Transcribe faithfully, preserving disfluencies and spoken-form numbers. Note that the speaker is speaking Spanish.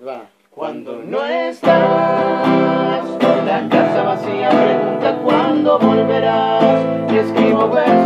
Va. Cuando no estás, la casa vacía pregunta cuándo volverás. Escribo versos